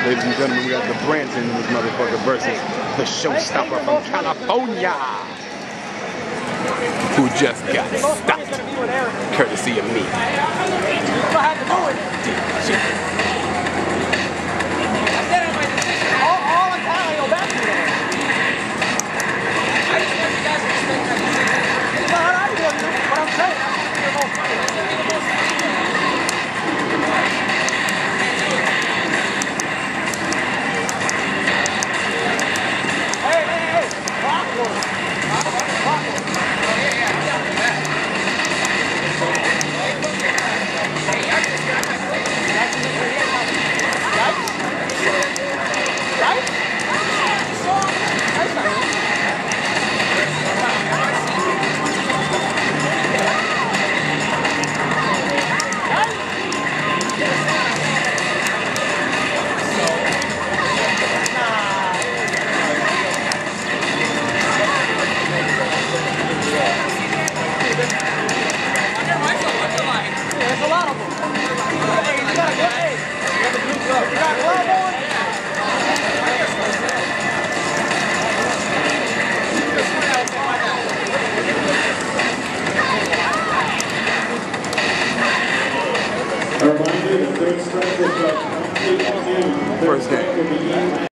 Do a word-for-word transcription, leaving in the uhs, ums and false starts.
Ladies and gentlemen, we got the Branson in this motherfucker versus the showstopper from California, who just got stopped, courtesy of me. First game.